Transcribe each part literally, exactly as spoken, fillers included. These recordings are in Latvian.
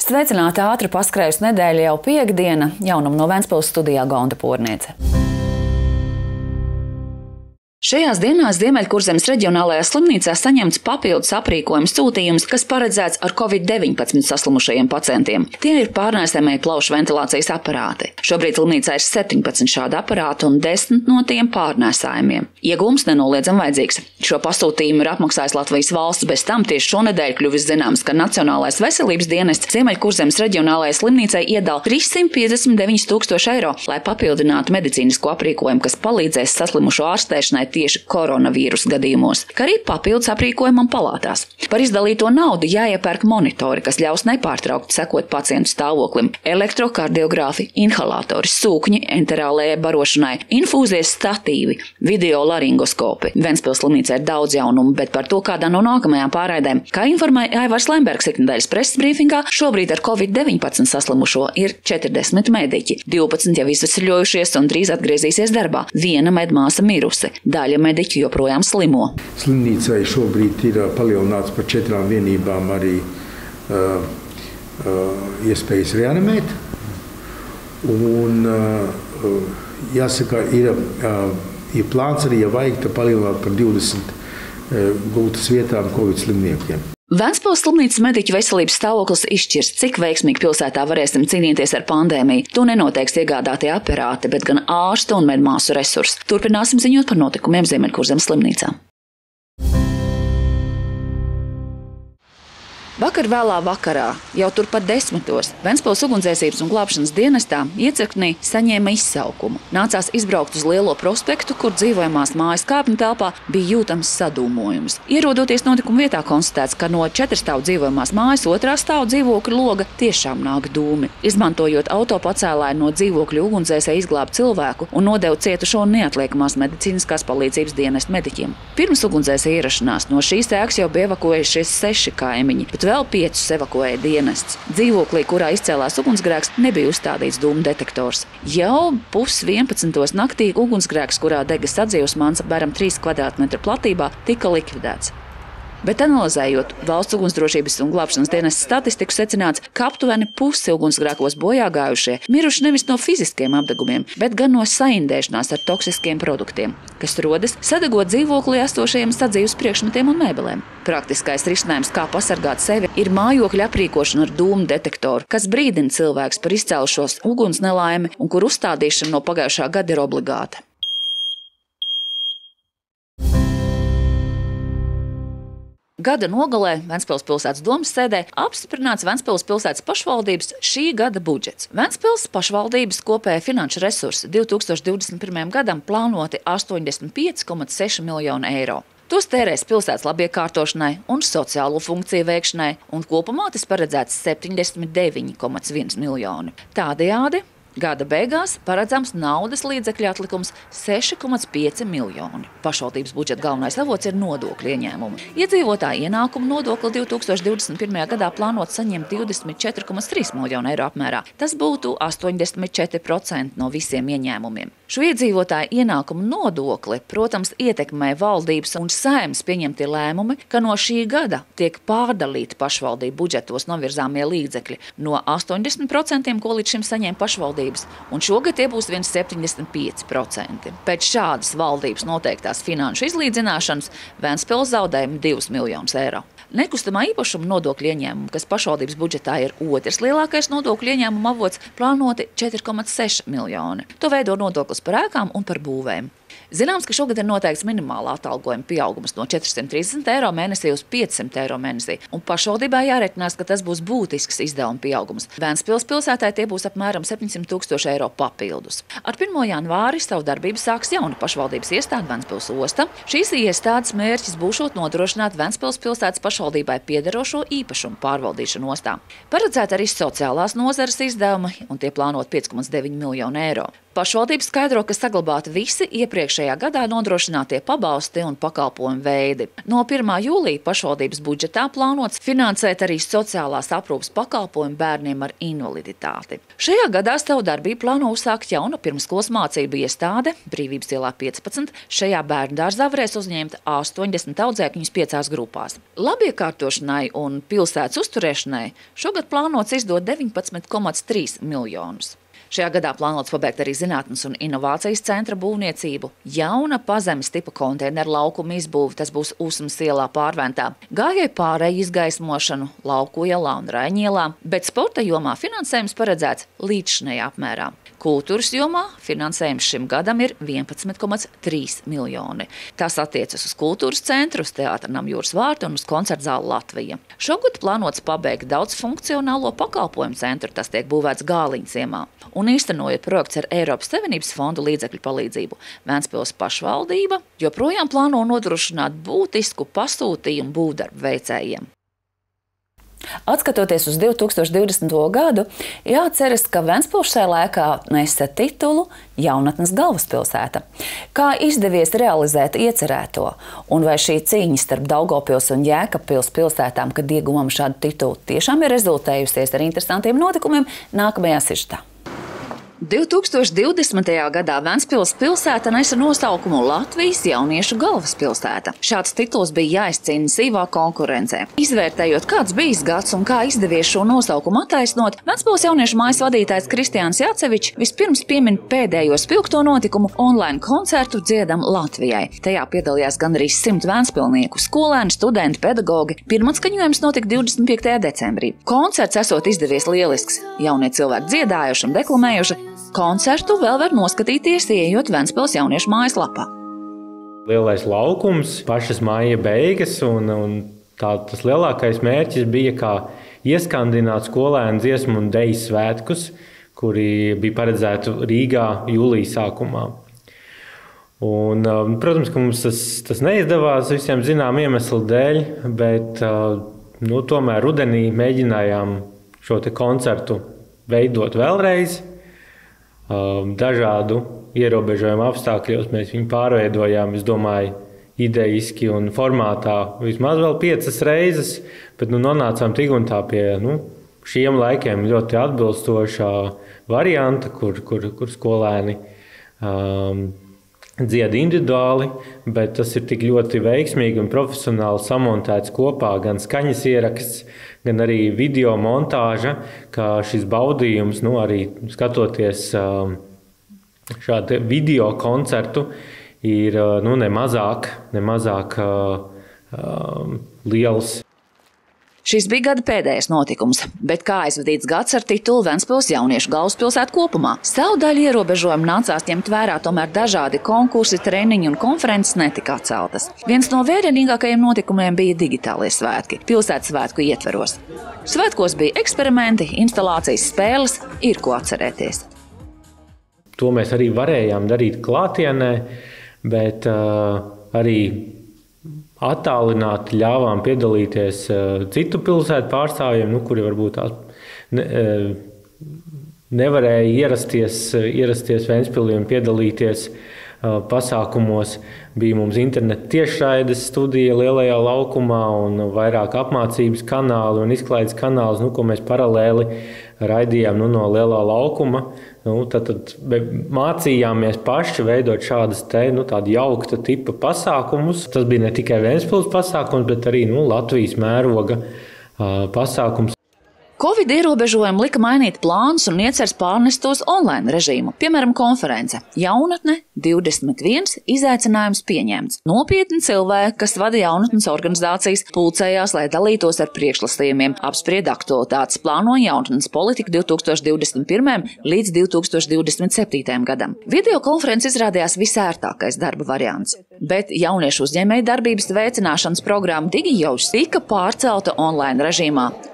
Sveicināti, ātri paskrējusi nedēļa, jau piektdiena, jaunumu no Ventspils studijā Gonta Porniece. Šajās dienās Ziemeļkurzemes reģionālajā slimnīcā saņemts papildus aprīkojums sūtījums, kas paredzēts ar covid deviņpadsmit saslimušajiem pacientiem. Tie ir pārnēsāmie plaušu ventilācijas aparāti. Šobrīd slimnīcā ir septiņpadsmit šādi aparāti un desmit no tiem pārnēsājumiem. Iegūms nenoliedzami vajadzīgs. Šo pasūtījumu ir apmaksājis Latvijas valsts, bez tam tieši šonedēļ kļuvis zināms, ka Nacionālais veselības dienests Ziemeļkurzemes reģionālajai slimnīcai iedala trīssimt piecdesmit deviņus tūkstošus eiro, lai papildinātu medicīnisko aprīkojumu, kas palīdzēs saslimušo ārstēšanai tieši koronavīrusa gadījumos, kā arī papildus aprīkojumam palātās. Par izdalīto naudu jāiepērk monitori, kas ļaus nepārtraukti sekot pacientu stāvoklim, elektrokardiogrāfi, inhalatori, sūkņi enterālajai barošanai, infūzijas statīvi, video laringoskopi. Ventspils slimnīcā ir daudz jaunumu, bet par to kādā no nākamajām pārraidēm. Kā informēja Aivars Lembergs ikdienas preses brīfingā, šobrīd ar covid deviņpadsmit saslimušo ir četrdesmit mediķi, divpadsmit jau izvesaļojušies un drīz atgriezīsies darbā. Viena medmāsa mirusi. Daļa mediķu joprojām slimo. Slimnīcai šobrīd ir palielināts par četrām vienībām arī uh, uh, iespējas reanimēt. Un uh, jāsaka, ir, uh, ir plāns arī, ja vajag, palielināt par divdesmit uh, gultas vietām covid slimniekiem. Ventspils slimnīcas mediķu veselības stāvoklis izšķirs, cik veiksmīgi pilsētā varēsim cīnīties ar pandēmiju. To nenoteiks iegādātie aparāti, bet gan ārstu un medmāsu resursi. Turpināsim ziņot par notikumiem Ziemeļkurzemes slimnīcā. Vakar vēlā vakarā, jau turpat desmitos, Ventspils ugunsdzēsības un glābšanas dienestā iecirknī saņēma izsaukumu. Nācās izbraukt uz Lielo prospektu, kur dzīvojamās mājas kāpņu telpā bija jūtams sadūmojums. Ierodoties notikuma vietā konstatēts, ka no četrstāvu dzīvojamās mājas otrā stāvu dzīvokļu loga tiešām nāk dūmi. Izmantojot auto pacēlāju no dzīvokļu ugunsdzēsēji izglābt cilvēku un nodevu cietušo neatliekamās medicīniskās palīdzības dienestu mediķiem. Pirms ugunsdzēsēja ierašanās no šīs ēkas jau bija evakuējušies seši kaimiņi, bet vēl piecus evakuēja dienests. Dzīvoklī, kurā izcēlās ugunsgrēks, nebija uzstādīts dūmu detektors. Jau pus vienpadsmitos naktī ugunsgrēks, kurā dega sadzīvesmans apmēram trīs kvadrātmetru platībā, tika likvidēts. Bet analizējot valsts ugunsdrošības un glābšanas dienestas statistiku, secināts, ka aptuveni pusi ugunsgrēkos bojā gājušie miruši nevis no fiziskiem apdegumiem, bet gan no saindēšanās ar toksiskiem produktiem, kas rodas sadegot dzīvoklī esošajiem sadzīves priekšmetiem un mēbelēm. Praktiskais risinājums, kā pasargāt sevi, ir mājokļa aprīkošana ar dūmu detektoru, kas brīdina cilvēks par izcēlušos uguns nelaimi un kur uzstādīšana no pagājušā gada ir obligāta. Gada nogalē Ventspils pilsētas domas sēdē apstiprināts Ventspils pilsētas pašvaldības šī gada budžets. Ventspils pašvaldības kopēja finanšu resursi divi tūkstoši divdesmit pirmajam gadam plānoti astoņdesmit pieci komats seši miljoni eiro. Tos tērēs pilsētas labiekārtošanai un sociālo funkciju veikšanai, un kopumā tas paredzēts septiņdesmit deviņi komats viens miljoni. Tādējādi gada beigās paredzams naudas līdzekļu atlikums seši komats pieci miljoni. Pašvaldības budžeta galvenais avots ir nodokļu ieņēmumi. Iedzīvotāju ienākumu nodokli divi tūkstoši divdesmit pirmajā gadā plānot saņemt divdesmit četri komats trīs miljonu eiro apmērā. Tas būtu astoņdesmit četri procenti no visiem ieņēmumiem. Šo iedzīvotāju ienākumu nodokli, protams, ietekmē valdības un saeimas pieņemtie lēmumi, ka no šī gada tiek pārdalīti pašvaldību budžetos novirzāmie līdzekļi no astoņdesmit procentiem, ko līdz šim saņēma pašvaldības, un šogad tie būs viens septiņdesmit pieci procenti. Pēc šādas valdības noteiktās finanšu izlīdzināšanas Ventspils zaudējumi divus miljonus eiro. Nekustamā īpašuma nodokļu ieņēmumu, kas pašvaldības budžetā ir otrs lielākais nodokļu ieņēmumu avots, plānoti četri komats seši miljoni. To veido nodoklis par ēkām un par būvēm. Zināms, ka šogad ir noteikts minimālā atalgojuma pieaugums no četrsimt trīsdesmit eiro mēnesī uz piecsimt eiro mēnesī, un pašvaldībā jāreķinās, ka tas būs būtisks izdevuma pieaugums. Ventspils pilsētai tie būs apmēram septiņsimt tūkstoši eiro papildus. Ar pirmo janvāri savu darbību sāks jauna pašvaldības iestāde Ventspils osta. Šīs iestādes mērķis būšot nodrošināt Ventspils pilsētas pašvaldībai piederošo īpašumu pārvaldīšanu ostā. Paredzēta arī sociālās nozares izdevumi, un tie plānot pieci komats deviņi miljoni eiro. Pašvaldība skaidro, ka saglabāti visi iepriekšējā gadā nodrošinātie pabalsti un pakalpojumu veidi. No pirmā jūlija pašvaldības budžetā plānots finansēt arī sociālās aprūpes pakalpojumu bērniem ar invaliditāti. Šajā gadā savu darbību plāno uzsākt jauna pirmskolas mācību iestāde Brīvības ielā piecpadsmit. Šajā bērnu dārzā varēs uzņemt astoņdesmit audzēkņus piecās grupās. Labiekārtošanai un pilsētas uzturēšanai šogad plānots izdot deviņpadsmit komats trīs miljonus. Šajā gadā plānots pabeigt arī zinātnes un inovācijas centra būvniecību, jauna pazemes tipa konteineru laukuma izbūve, tas būs Usmas ielā Pārventā, gājēju pārēju izgaismošanu Lauku ielā un Raiņielā, bet sporta jomā finansējums paredzēts līdzšinējā apmērā. Kultūras jomā finansējums šim gadam ir vienpadsmit komats trīs miljoni. Tas attiecas uz kultūras centru, uz Teātra nama Jūras vārti un uz koncertzāli Latvija. Šogad plānots pabeigt daudzfunkcionālo pakalpojumu centru, tas tiek būvēts Gāliņas ciemā. Un īstenojot projekts ar Eiropas Savienības fondu līdzekļu palīdzību, Ventspils pašvaldība joprojām plāno nodrošināt būtisku pasūtījumu būvdarbu veicējiem. Atskatoties uz divi tūkstoši divdesmito gadu, jāceras, ka Ventspils šajā laikā nesa titulu Jaunatnes galvaspilsēta. Kā izdevies realizēt iecerēto? Un vai šī cīņa starp Daugavpils un Jēkabpils pilsētām, kad ieguvām šādu titulu, tiešām ir rezultējusies ar interesantiem notikumiem nākamajā sižetā? divi tūkstoši divdesmitajā gadā Ventspils pilsēta nesa nosaukumu Latvijas jauniešu galvaspilsēta. Šāds tituls bija jāizcīna sīvā konkurencē. Izvērtējot, kāds bijis gads un kā izdevies šo nosaukumu attaisnot, Ventspils jauniešu mājas vadītājs Kristiāns Jacevičs vispirms piemin pēdējo spilgto notikumu online koncertu Dziedam Latvijai. Tajā piedalījās gandrīz simt ventspilnieku, skolēni, studenti, pedagogi. Pirmatskaņojums notika divdesmit piektajā decembrī. Koncerts esot izdevies lielisks. Jaunie cilvēki dziedājuši un deklamējuši. Koncertu vēl var noskatīties, ieejot Ventspils jauniešu mājaslapā. Lielais laukums, pašas māja beigas, un, un tā, tas lielākais mērķis bija kā ieskandināt skolēnu dziesmu un deju svētkus, kuri bija paredzēti Rīgā jūlija sākumā. Un, protams, ka mums tas, tas neizdevās visiem zinām iemeslu dēļ, bet nu, tomēr rudenī mēģinājām šo te koncertu veidot vēlreiz. Dažādu ierobežojumu apstākļos mēs viņu pārveidojām, es domāju, idejiski un formātā vismaz vēl piecas reizes, bet nu, nonācām tik un tā pie nu, šiem laikiem ļoti atbilstošā varianta, kur, kur, kur skolēni um, dzied individuāli, bet tas ir tik ļoti veiksmīgi un profesionāli samontēts kopā, gan skaņas ieraksts, gan arī video montāža, ka šis baudījums, nu, arī skatoties šādu video koncertu, ir nu, nemazāk, nemazāk um, liels. Šis bija gada pēdējais notikums, bet kā aizvadīts gads ar titulu Ventspils jauniešu galvaspilsētu kopumā. Savu daļu ierobežojumu nācās ņemt vērā, tomēr dažādi konkursi, treniņi un konferences netika atceltas. Viens no vērienīgākajiem notikumiem bija digitālie svētki, pilsētas svētku ietveros. Svētkos bija eksperimenti, instalācijas, spēles, ir ko atcerēties. To mēs arī varējām darīt klātienē, bet uh, arī attālināti ļāvām piedalīties citu pilsētu pārstāvjiem, nu, kuri varbūt tās ne, nevarēja ierasties, ierasties Ventspilī un piedalīties pasākumos. Bija mums interneta tiešraides studija Lielajā laukumā un vairāk apmācības kanāli un izklaides kanāls, nu, ko mēs paralēli raidījām nu, no Lielā laukuma. Nu, tad, tad mācījāmies paši veidot šādas te, nu, tādu jaukta tipa pasākumus. Tas bija ne tikai Ventspils pasākums, bet arī nu, Latvijas mēroga uh, pasākums. Covid ierobežojumi lika mainīt plānus un iecers pārnest tos online režīmu. Piemēram, konference Jaunatne divdesmit viens izaicinājums pieņemts. Nopietni cilvēki, kas vada jaunatnes organizācijas, pulcējās, lai dalītos ar priekšlasījumiem, apspried aktualitātes, plānoja jaunatnes politiku divi tūkstoši divdesmit pirmajam līdz divi tūkstoši divdesmit septītajam gadam. Videokonferences izrādījās visērtākais darba variants. Bet jauniešu uzņēmēju darbības veicināšanas programma Digi jau tika pārcelta online režīmā.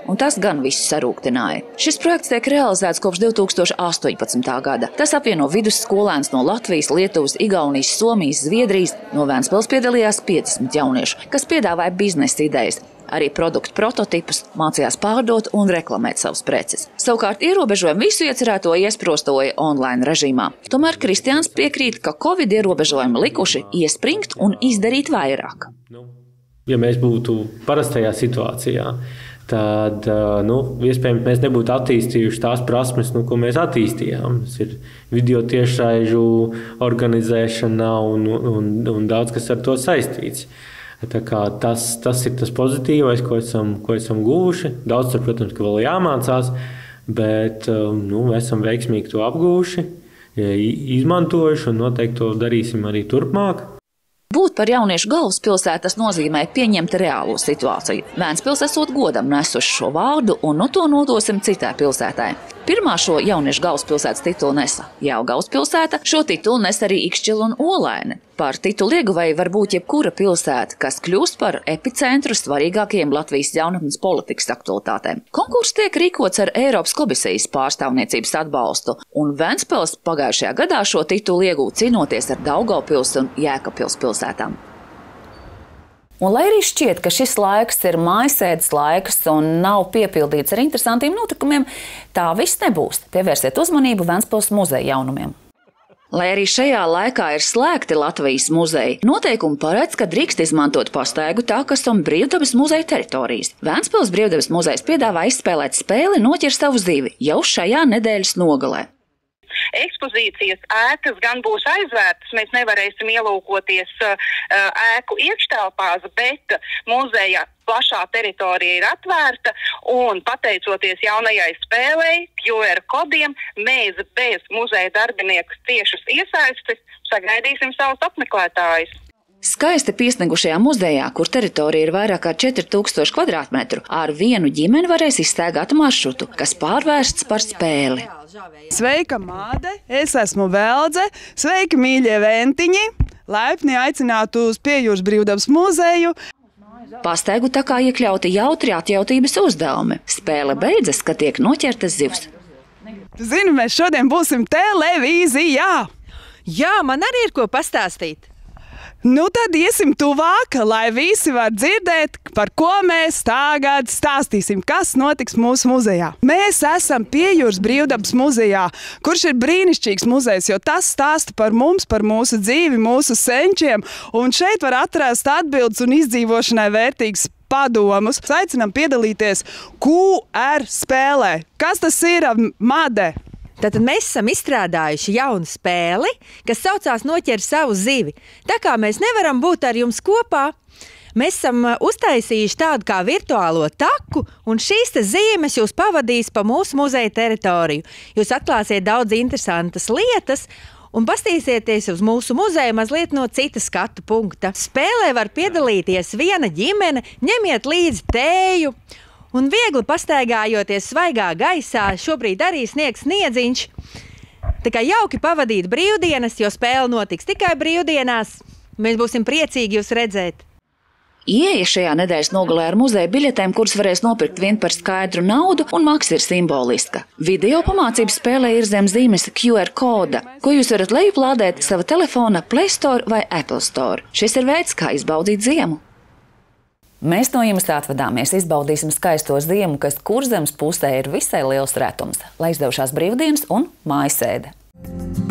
un tas gan visu sarūktināja. Šis projekts tiek realizēts kopš divi tūkstoši astoņpadsmitā gada. Tas apvieno vidusskolēnus no Latvijas, Lietuvas, Igaunijas, Somijas, Zviedrijas. No Ventspils piedalījās piecdesmit jauniešu, kas piedāvāja biznesa idejas. Arī produktu prototipus, mācījās pārdot un reklamēt savus preces. Savukārt ierobežojumi visu iecerēto iesprostoja online režīmā. Tomēr Kristiāns piekrīt, ka Covid ierobežojumi likuši iespringt un izdarīt vairāk. Ja mēs būtu parastajā situācijā, tad nu, iespējams mēs nebūtu attīstījuši tās prasmes, nu, ko mēs attīstījām. Tas ir video tiešraižu organizēšana un, un, un daudz kas ar to saistīts. Tā kā tas, tas ir tas pozitīvais, ko esam, ko esam guvuši. Daudz tur, protams, ka vēl jāmācās, bet nu, esam veiksmīgi to apguvuši, izmantojuši un noteikti to darīsim arī turpmāk. Būt par jauniešu galvaspilsētu tas nozīmē pieņemt reālo situāciju. Ventspils esot godam nesuši šo vārdu un nu to nodosim citai pilsētai. Pirmā šo jauniešu galvaspilsētas titulu nesa Jelgavas pilsēta, šo titulu nes arī Ikšķila un Olaine. Par titulu ieguvēju var būt jebkura pilsēta, kas kļūst par epicentru svarīgākajiem Latvijas jaunatnes politikas aktualitātēm. Konkurss tiek rīkots ar Eiropas komisijas pārstāvniecības atbalstu, un Ventspils pagājušajā gadā šo titulu iegūt cīnoties ar Daugavpils un Jēkabpils pilsētām. Un, lai arī šķiet, ka šis laiks ir mājasēdes laiks un nav piepildīts ar interesantiem notikumiem, tā viss nebūs. Pievērsiet uzmanību Ventspils muzeja jaunumiem. Lai arī šajā laikā ir slēgti Latvijas muzeji, noteikumi paredz, ka drīkst izmantot pastaigu takas un brīvdabas muzeja teritorijas. Ventspils brīvdabas muzejs piedāvā izspēlēt spēli Noķer savu zivi jau šajā nedēļas nogalē. Ekspozīcijas ēkas gan būs aizvērtas, mēs nevarēsim ielūkoties ēku iekštelpās, bet muzeja plašā teritorija ir atvērta un pateicoties jaunajai spēlei, Q R kodiem, mēs bez muzeja darbinieku ciešas iesaistes sagaidīsim savus apmeklētājus. Skaisti piesniegušajā muzejā, kur teritorija ir vairāk kā četri tūkstoši kvadrātmetru, ar vienu ģimeni varēs izstaigāt maršrutu, kas pārvērsts par spēli. Sveika, Māde! Es esmu Veldze. Sveiki, mīļie ventiņi! Laipni aicinātu uz Piejūras brīvdabas muzeju. Pastaigu takā iekļauti jautri atjautības uzdevumi. Spēle beidzas, kad tiek noķertas zivs. Zini, mēs šodien būsim televīzijā! Jā, man arī ir ko pastāstīt. Nu tad iesim tuvāk, lai visi var dzirdēt, par ko mēs tagad stāstīsim, kas notiks mūsu muzejā. Mēs esam Piejūras brīvdabas muzejā, kurš ir brīnišķīgs muzejs, jo tas stāsta par mums, par mūsu dzīvi, mūsu senčiem, un šeit var atrast atbildes un izdzīvošanai vērtīgas padomus. Aicinām piedalīties Q R spēlē. Kas tas ir, Made? Tātad mēs esam izstrādājuši jaunu spēli, kas saucās Noķer savu zivi. Tā kā mēs nevaram būt ar jums kopā, mēs esam uztaisījuši tādu kā virtuālo taku, un šīs te zīmes jūs pavadīs pa mūsu muzeja teritoriju. Jūs atklāsiet daudz interesantas lietas un pastīsieties uz mūsu muzeju mazliet no cita skatu punkta. Spēlē var piedalīties viena ģimene, ņemiet līdzi tēju, un viegli pastaigājoties svaigā gaisā, šobrīd arī sniegs sniedziņš. Tā kā jauki pavadīt brīvdienas, jo spēle notiks tikai brīvdienās. Mēs būsim priecīgi jūs redzēt. Ieeja šajā nedēļas nogalē ar muzeja biļetēm, kuras varēs nopirkt vien par skaidru naudu, un maksa ir simboliska. Video pamācības spēlē ir zem zīmes Q R koda, ko jūs varat lejuplādēt sava telefona Play Store vai Apple Store. Šis ir veids, kā izbaudīt ziemu. Mēs no jums atvadāmies, izbaudīsim skaisto ziemu, kas Kurzemes pusē ir visai liels retums, lai izdevušās brīvdienas un mājasēde.